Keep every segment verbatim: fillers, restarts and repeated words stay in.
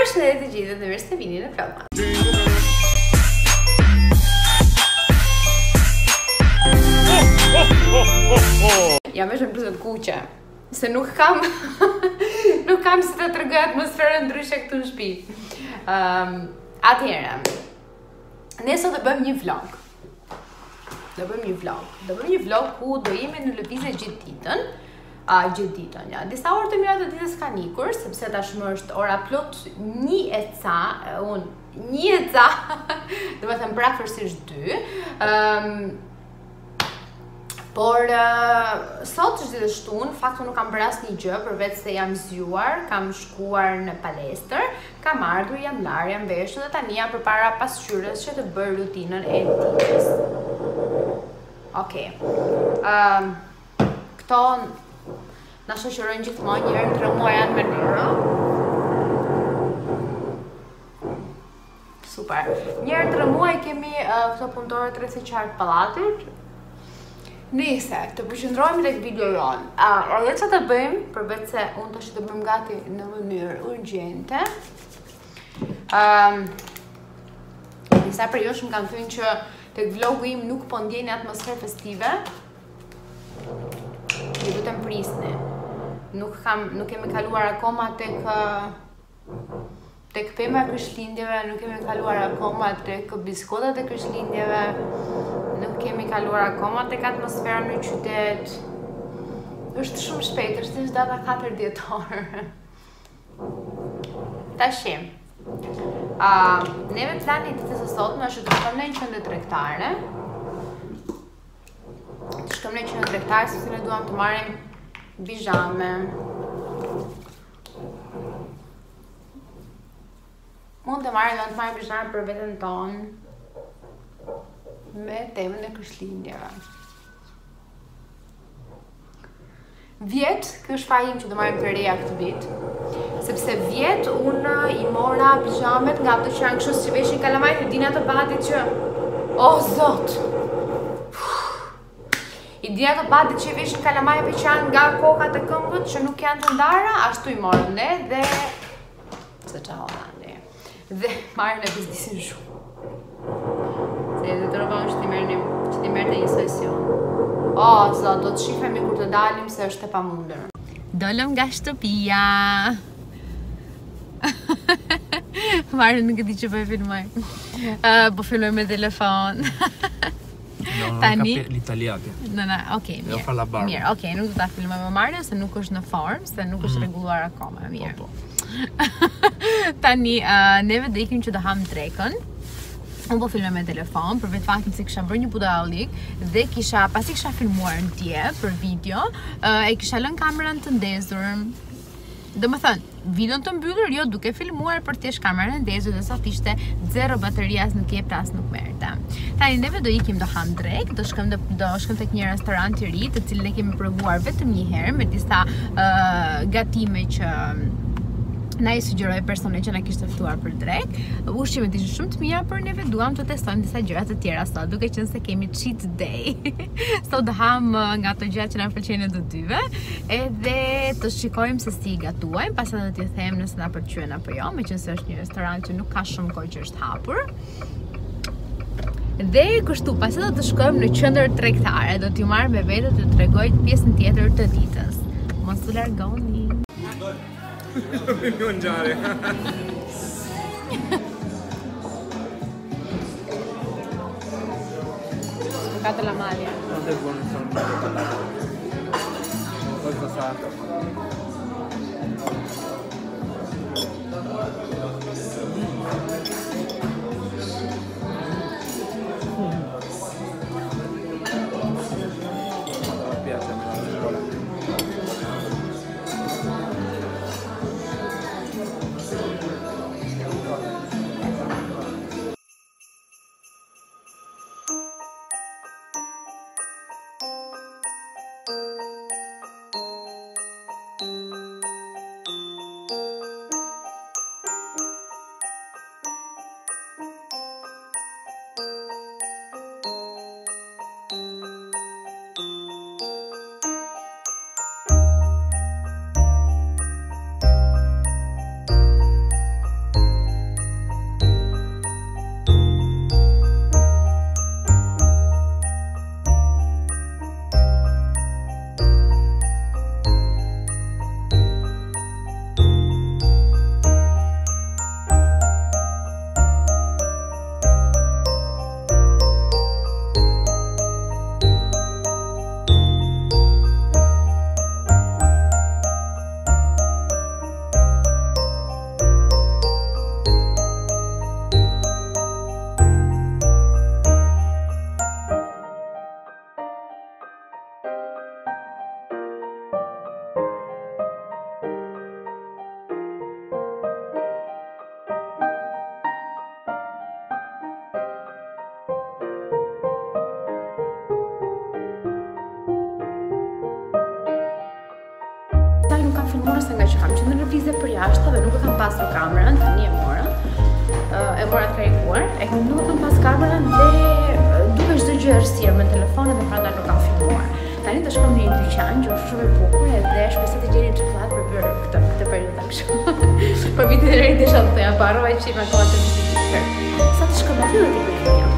Përshëndetje të gjithëve, në Miresevini në Provuam. Jam vetëm për të kuqe, se nuk kam nuk kam si të tregoj atmosferën ndryshe këtu në shtëpi. Um, Atëherë, ne sot do bëjmë një vlog. Do bëjmë një vlog. Do bëjmë një vlog ku do jemi në lëvizje gjithë ditën. A, gjithë ditën, ja. Disa orë të mira të ditës kanë ikur, sepse tashmë është ora plot një e ca, unë një e ca, do të them praktësisht dy. Um, por uh, sot është ditë shtunë, faktu nuk kam bërë asnjë gjë përveç se jam zgjuar, kam shkuar në palestër, kam ardhur, jam larë, jam veshur dhe tani jam përpara pasqyrës që të bëj rutinën e ditës. Okej. Um, këto na shoqërojnë gjithmonë një herë në tre muaj janë me ne. Super. Një herë në tre muaj kemi uh, këto punëtorët rreth qark pallatit. Nëse të përqendrohemi tek videojon, uh, edhe çfarë të bëjmë, përveç se unë tash të bëjmë gati në mënyrë urgjente. Ëm um, disa prej jush më kanë thënë që tek vlogu im nuk po ndjeni atmosferë festive. Ju lutem prisni. Nuk kam, nuk kemi kaluar akoma tek tek pema e Krishtlindjeve, nuk kemi kaluar akoma tek biskotat e Krishtlindjeve, nuk kemi kaluar akoma tek atmosfera në qytet. Është shumë shpejt, është thjesht data katër dhjetor. Tashi. A, uh, neve plani ditës së sotme është të shkojmë në një qendër tregtare. Të shkojmë në një qendër tregtare sepse ne duam të marrim bizhame. Mund të marrim, do të marrim bizhame për veten tonë me temën e Krishtlindjeve. Vjet, kjo është faji im që do marrim të reja këtë vit. Sepse vjet unë i mora bizhamet nga ato që janë kështu si veshin kalamajt e dina të batit që o zot. I dina të batit që i veshin kalamajve që janë nga kokat e këmbët që nuk janë të ndara, ashtu i morëm ne dhe se qa hola ne. Dhe marrën e biznisin shumë. Se dhe të rëvon që ti merë që ti merë të një sesion. O, zot, do të shifemi kur të dalim se është e pamundër. Dolëm nga shtëpia. Marrën nuk e di që po e filmoj. Uh, po filmoj me telefon. No, non Tani l'italiano. No, no, okay, mirë. Fa la barba. Mirë, okay, nuk do ta filmoj me Marrën se nuk është në formë, se nuk është rregulluar akoma, mirë. Po, po. Tani uh, neve do ikim që do ham drekën. Unë po filmoj me telefon, për vetë faktin se kisha bërë një budallik dhe kisha, pasi kisha filmuar në tje për video, uh, e kisha lënë kamerën të ndezur. Dhe më thënë, videon të mbyllur, jo duke filmuar për t'jesh kamerën e ndezur dhe sot ishte zero baterias, nuk jep as nuk merte. Tani neve do ikim do ham drek, do shkëm do, do shkëm tek një restorant i ri, të cilin e kemi provuar vetëm një herë me disa uh, gatime që na i sugjeroi personi që na kishte ftuar për drek. Ushqimet ishin shumë të mira, por neve duam të testojmë disa gjëra të tjera sot, duke qenë se kemi cheat day. Sot do ham nga ato gjëra që na pëlqejnë të dyve, edhe të shikojmë se si i gatuajmë, pastaj do t'ju them nëse na pëlqen apo jo, meqense është një restorant që nuk ka shumë kohë që është hapur. Dhe kështu, pasi do të shkojmë në qendër tregtare, do t'ju marr me vete të tregoj pjesën tjetër të ditës. Mos u largoni. Mi mangiare. Toccate la maglia. Non è buono insomma. Cosa sa? që kam qenë në lëvizje për jashtë dhe nuk e kam pasur kamerën, tani e mora. Uh, e mora të karikuar, e nuk kam pas kamerën dhe duke çdo gjë errësirë me telefonin dhe prandaj nuk kam filmuar. Tani të shkojmë në një dyqan që është shumë e bukur edhe shpresoj të gjeni çokoladë për bërë këtë këtë periudhë kështu. Për vitin e ri desha të ja parova që më kohë të vizitë. Sa të shkojmë aty dhe të bëjmë një.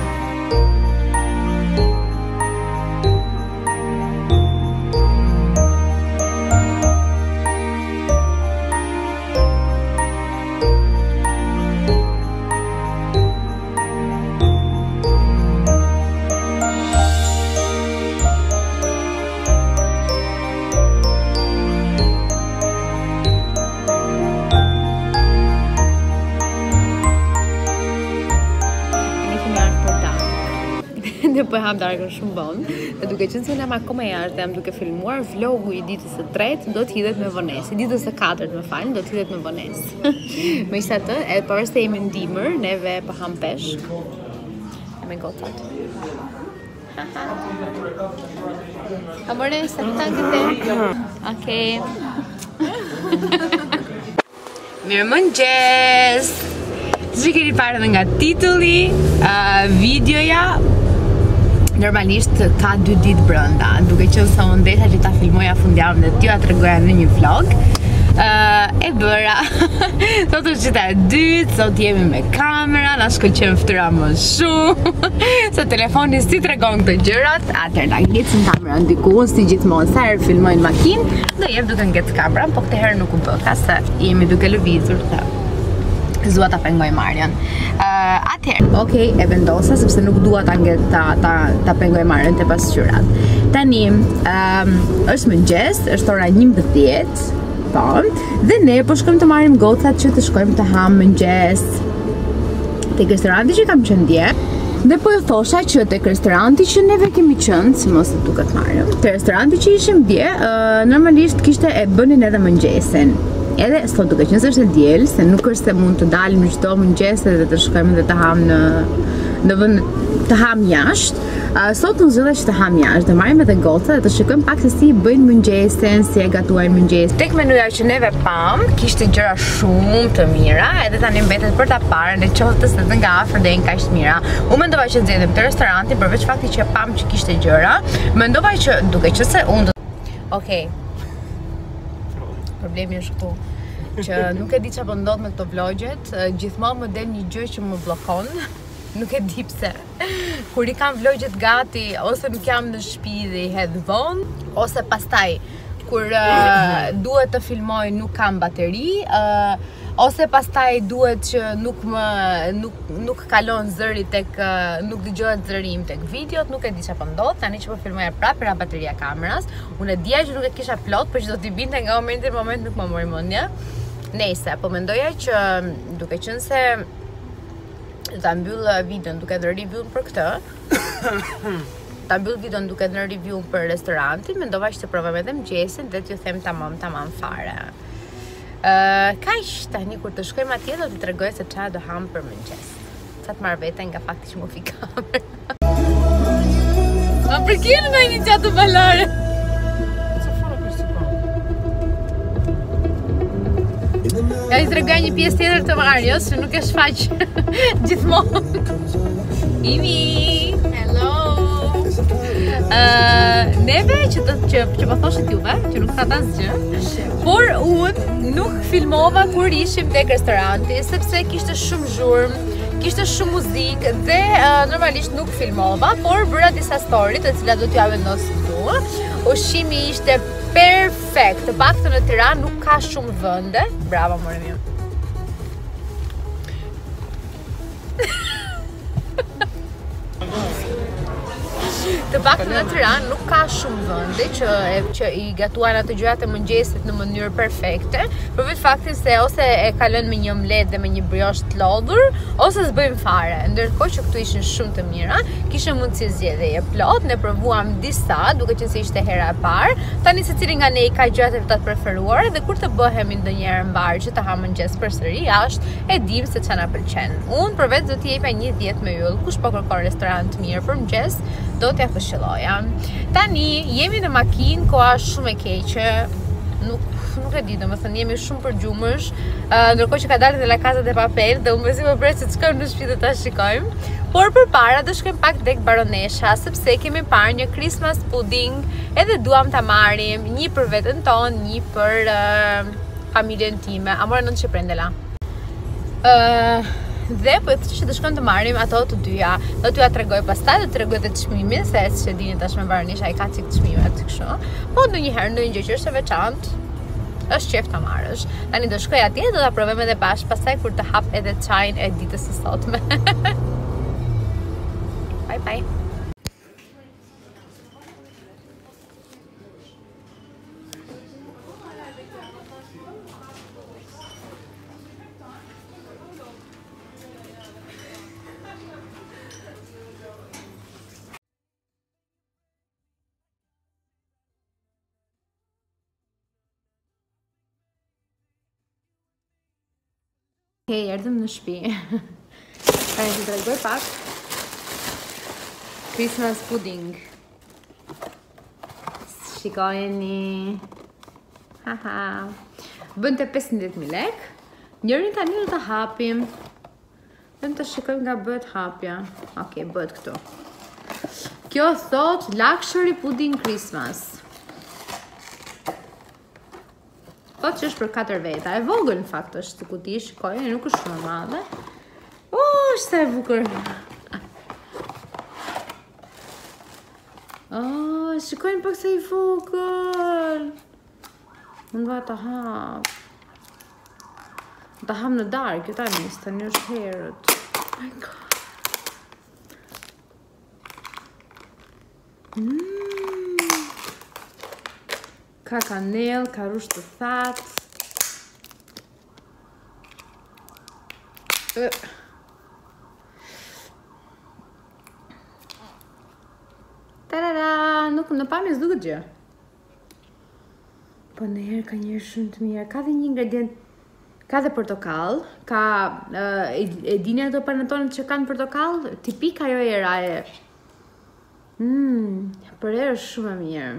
Ne po ham darkën shumë vonë, dhe duke qenë se jam akoma jashtë dhe jam duke filmuar vlogu i ditës së tretë, do të hidhet me vonesë. Ditës së katërt, më falni, do të hidhet me vonesë. Megjithatë, e pavarësisht se jemi në dimër, neve po ham peshk. Me gocat. Amore, salutan këte. Okej. Mirëmëngjes. Si keni parë edhe nga titulli, uh, videoja normalisht ka dy ditë brenda, duke qenë se unë desha që ta filmoja fundjavën dhe t'ju ja tregoja në një vlog. Uh, e bëra. Sot është qita e dytë, sot jemi me kamera, na shkëlqen fytyra më shumë. Se telefoni si tregon këto gjërat, atëherë na ngecën kamerën diku, si gjithmonë sa herë filmojnë makinë, do jep duke ngec kamerën, po këtë herë nuk u bë, ka se jemi duke lëvizur këtë. Zua ta pengoj Marjan. Uh, Atëherë, okej, okay, e vendosa sepse nuk dua ta ta ta, ta pengoj Marjan te pasqyrat. Tani, um, është mëngjes, është ora njëmbëdhjetë, po, dhe ne po shkojmë të marrim gocat që të shkojmë të ham mëngjes tek restoranti që kam qenë dje. Dhe po e thosha që tek restoranti që neve kemi qenë, si mos e duket Marjo, te restoranti që ishim dje, uh, normalisht kishte e bënin edhe mëngjesin. Edhe sot duke qenë se është e diel, se nuk është se mund të dalim çdo mëngjes edhe të shkojmë dhe të ham në në vend të ham jashtë. Uh, sot unë zgjodha që të ham jashtë, të marrim edhe goca dhe të shikojmë pak se si bëjnë mëngjesin, si e gatuajnë mëngjes. Tek menuja që neve pam, kishte gjëra shumë të mira, edhe tani mbetet për ta parë në qoftë se nga afër dhe janë kaq të mira. Unë mendova që nxjerrim te restoranti përveç faktit që pam që kishte gjëra, mendova që duke qenë se unë do... Okej. Problemi është ku që nuk e di çfarë po ndodh me këto vlogjet, gjithmonë më del një gjë që më bllokon. Nuk e di pse. Kur i kam vlogjet gati, ose nuk jam në shtëpi dhe i hedh vonë, ose pastaj kur uh, duhet të filmoj nuk kam bateri, uh, ose pastaj duhet që nuk më nuk nuk kalon zëri tek uh, nuk dëgjohet zëri im tek videot, nuk e di çfarë po ndodh. Tani që po filmoja prapë era bateria kamerës, unë e dija që nuk e kisha plot, por që do t'i binte nga momenti në moment nuk më mori mendja. Nejse, po mendoja që duke qenë se ta mbyll videon duke dhënë review për këtë. Ta mbyll videon duke dhënë review për restorantin, mendova që të provojmë edhe mëngjesin dhe t'ju them tamam tamam fare. Uh, Kaq, tani kur të shkojmë atje do t'i tregoj se çfarë do ham për mëngjes. Sa të marr veten nga fakti që më fi kamera. A përkjen në iniciatë balare? Ja i tregoj një pjesë tjetër të Marios që nuk e shfaq gjithmonë. Imi, hello. Uh, neve që të që, që po thoshit juve, që nuk ka asgjë, por unë nuk filmova kur ishim tek restoranti sepse kishte shumë zhurmë, kishte shumë muzikë dhe uh, normalisht nuk filmova, por bëra disa story të cilat do t'ju vendos këtu. Ushqimi ishte perfekt, të paktën në Tiranë nuk ka shumë vende. Bravo more mio. Të paktën në Tiranë nuk ka shumë vende që që i gatuajnë ato gjërat e mëngjesit në mënyrë perfekte, përveç faktit se ose e kalojnë me një omlet dhe me një brioche të lodhur, ose s'bëjmë fare. Ndërkohë që këtu ishin shumë të mira, kishte mundësi zgjedhje plot, ne provuam disa, duke qenë se ishte hera e parë. Tani secili nga ne i ka gjërat e vetat preferuara dhe kur të bëhemi ndonjëherë mbar që të ha mëngjes përsëri jashtë, e dim se çfarë na pëlqen. Unë përveç do t'i jepja një dhjetë me yll. Kush po kërkon restorant të mirë për mëngjes, do t'ja këshilloja. Tani jemi në makinë, koha shumë e keqe, nuk nuk e di, domethënë jemi shumë përgjumësh, uh, ndërkohë që ka dalë dhe La Casa de Papel, dhe unë mezi më pres se të shkojmë në shtëpi dhe ta shikojmë. Por përpara do shkojmë pak tek baronesha, sepse kemi parë një Christmas pudding, edhe duam ta marrim, një për veten tonë, një për uh, familjen time. Amore non ci prendela. Uh, dhe po e thëshë që të shkojmë të marrim ato të dyja. Do t'ju ja tregoj pastaj, do t'tregoj edhe çmimin, se që dini tash me baronesha i ka çik çmime atë kështu. Po ndonjëherë ndonjë gjë që është e veçantë, është qef ta marrësh. Tani do shkoj atje, do ta provojmë edhe bashkë pastaj kur të hap edhe çajin e ditës së sotme. Bye bye. Okej, erdhëm në shtëpi. Tani të tregoj pak Christmas pudding. Shikojeni. Haha. Bën të pesëmbëdhjetë mijë lek. Njërin tani do ta hapim. Vetëm të shikojmë nga bëhet hapja. Okej, bëhet këtu. Kjo thot luxury pudding Christmas. Po që është për katër veta, e vogël në fakt është të kuti, shikojnë, nuk është shumë e madhe. O, është sa e bukur. O, shikojnë pak sa i vogël. Unë va të hap. Të hap në darkë, kjo ta njës, të një është herët. Oh my god. Mm. Ka kanel, ka rusht të thatë. Uh. Tarara, nuk në pamjes duket gjë. Po në herë ka njërë shumë të mirë. Ka dhe një ingredient, ka dhe portokall, ka, uh, e, e dini ato panetone që kanë portokall, tipik ajo e raje. Mmm, për e është shumë e mirë.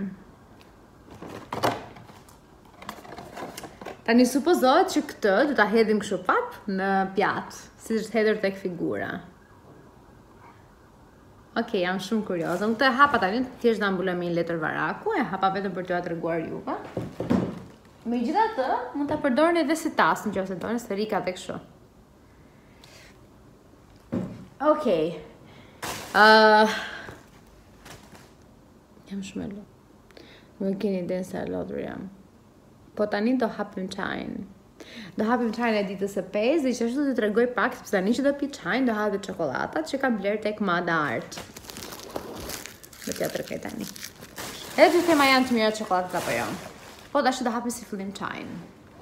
Tani supozohet që këtë do ta hedhim kështu pap në pjatë, si është hedhur tek figura. Okej, jam shumë kurioze. Unë këtë e hapa tani, thjesht ta mbuloj me një letër varaku, e hapa vetëm për t'ju treguar juve. Megjithatë, mund ta përdorni edhe si tas nëse doni, se rika tek kështu. Okej. Uh, jam shumë e lo. Nuk keni idenë se e lodhur jam. Po tani do hapim çajin. Do hapim çajin e ditës së pesë, dhe që ashtu të tregoj pak, sepse tani që do pi çajin, do hapim çokollatat që kam bler tek Mada Art. Do t'ja tregoj tani. Edhe të thema janë të mira çokollatat apo jo. Po tash do hapim si fillim çajin.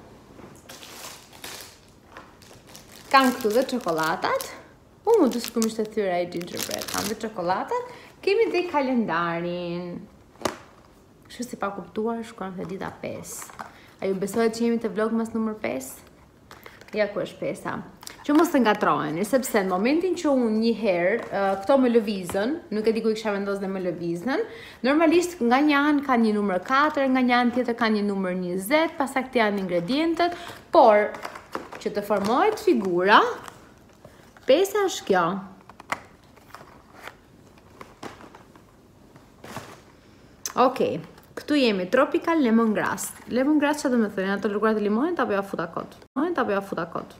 Kam këtu dhe çokollatat. U, më du s'kum ishte thyra e gingerbread. Kam dhe çokollatat. Kemi dhe kalendarin. Kështu si pa kuptuar, shkruan te dita pesë. A ju besohet që jemi të vlogmas numër pesë? Ja ku është pesa. Që mos të ngatrojeni, sepse në momentin që unë një herë, uh, këto më lëvizën, nuk e di ku i kisha vendos dhe më lëvizën, normalisht nga një anë ka një numër katër, nga një anë tjetër ka një numër njëzet, pasa këti janë ingredientet, por që të formohet figura, pesa është kjo. Okej. Këtu jemi tropical lemongrass. Lemongrass që do me thënë, ato lëkurat e limonit, apo ja futa kot? Limonit, apo ja futa kot?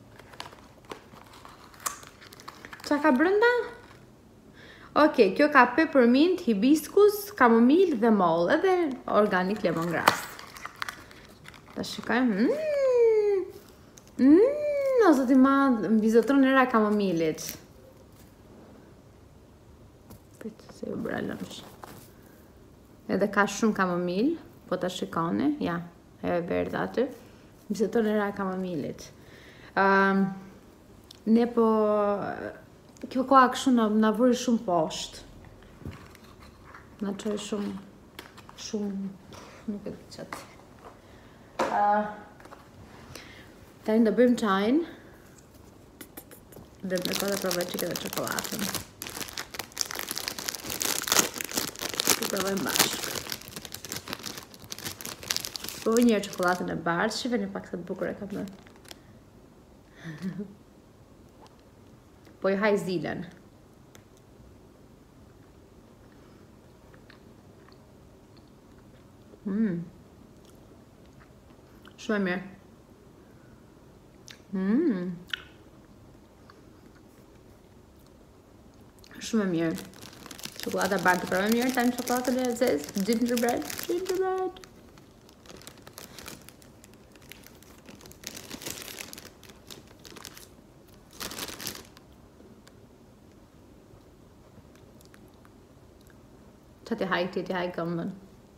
Qa ka brënda? Okej, kjo ka peppermint, hibiskus, kamomil dhe moll, edhe organic lemongrass. Ta shikajmë. Mmm! Mmm! O zoti madh, mbizotron era kamomilit. Pëtë se ju bralëmsh. Edhe ka shumë kamomil, po ta shikoni, ja, e verdh aty. Mbizotron era kamomilit. Um, ne po... Kjo koha kështu na, na vuri shumë poshtë. Na çoj shumë, shumë, nuk e di çat. Uh, Tani do bëjmë çajin. Dhe me kohë provoj çike dhe çokoladën. Do provojmë bashkë. Provoj një herë çokoladën e bardhë, shifeni pak sa të bukur e ka bërë. Po i haj zilen. Mm. Shumë e mirë. Mm. Shumë e mirë. Çokolada e bardhë për më mirë tani çokoladën e zezë, gingerbread, gingerbread. Qa ti hajk, ti ti hajk këmbën.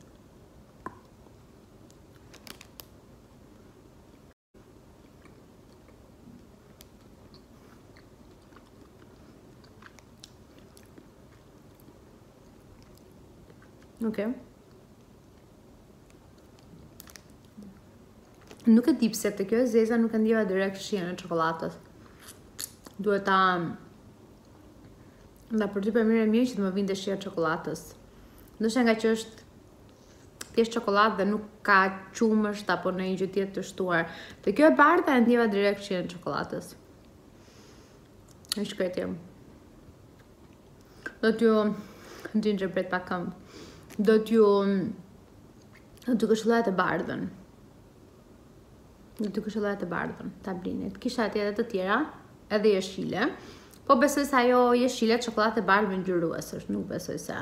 Ok. Nuk e di pse të kjo zeza nuk e ndjeva direkt shijen e çokoladës. Duhet ta nda për ty për mirë e mirë që të më vinte shija e çokoladës. Ndoshta nga që është thjesht çokoladë dhe nuk ka qumësht apo ndonjë gjë tjetër të shtuar. Te kjo e bardha e ndjeva direkt shijen e çokoladës. Është shkretje. Do t'ju gingerbread pa këmbë. Do t'ju do t'ju këshilloja të bardhën. Do t'ju këshilloja të bardhën, ta blinit. Kisha atje edhe të tjera, edhe jeshile. Po besoj se ajo jeshile çokoladë e bardhë me ngjyrues është, nuk besoj se.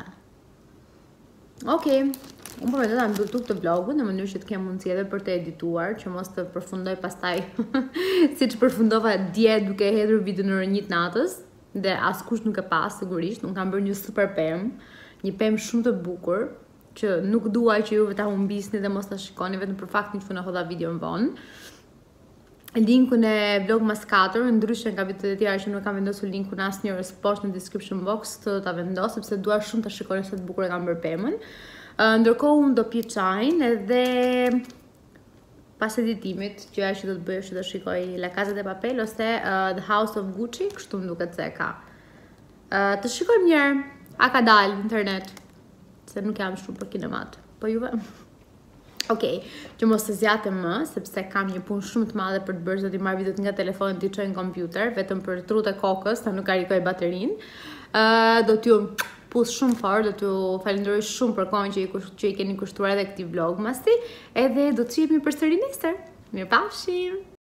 Okej, unë përme të ta mbyll këtë vlogun në mënyrë që të kem mundësi edhe për të edituar, që mos të përfundoj pastaj si që përfundova dje duke hedhur video në orën një të natës, dhe askush nuk e pas sigurisht, unë kam bërë një super pemë, një pemë shumë të bukur, që nuk duaj që juve ta humbisni dhe mos ta shikoni vetëm për faktin që unë hodha video në vonë. Linkun e VLOGMAS katër, ndryshe nga videot e tjera që nuk kam vendosur linkun asnjëherë poshtë në description box, të do ta vendos sepse dua shumë ta shikoni sa të bukur e kam bërë pemën. Ndërkohë unë do pi çajin edhe pas editimit, që ajo që do të bëj është të shikoj La Casa de Papel ose uh, The House of Gucci, kështu më duket se ka. Uh, të shikojmë njerë, a ka dalë në internet, se nuk jam shumë për kinemat. Po juve? Okej, që mos të zjate më, sepse kam një punë shumë të madhe për të bërë, do t'i marrë videot nga telefonin t'i çoj në kompjuter, vetëm për trut e kokës, ta nuk karikoj baterin. Uh, do t'ju pus shumë fort, do t'ju falenderoj shumë për kohën që i, që i keni kushtuar edhe këtij vlogmasi, edhe do të shihemi përsëri nesër. Mirupafshim!